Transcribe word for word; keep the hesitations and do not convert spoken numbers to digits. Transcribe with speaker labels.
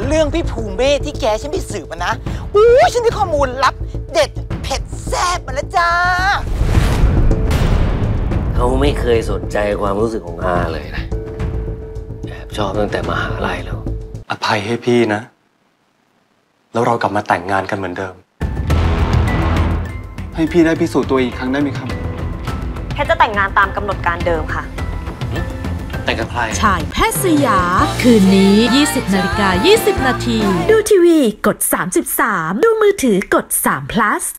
Speaker 1: เรื่องพี่ภูมิเบ้ที่แกฉันไปสืบมานะอู้ฉันได้ข้อมูลลับเด็ดเผ็ดแซ่บมาแล้วจ้า
Speaker 2: เขาไม่เคยสนใจความรู้สึกของอาเลยนะแอบชอบตั้งแต่มหาลัยแล้ว
Speaker 3: อภัยให้พี่นะแล้วเรากลับมาแต่งงานกันเหมือนเดิมให้พี่ได้พิสูจน์ตัวอีกครั้งได้ไหมครับ
Speaker 4: แค่จะแต่งงานตามกำหนดการเดิมค่ะ
Speaker 2: แต่กับใคร
Speaker 5: ฉายแพทย์สยามคืนนี้ ยี่สิบนาฬิกายี่สิบนาทีดูทีวีกดสามสิบสามดูมือถือกดสาม plus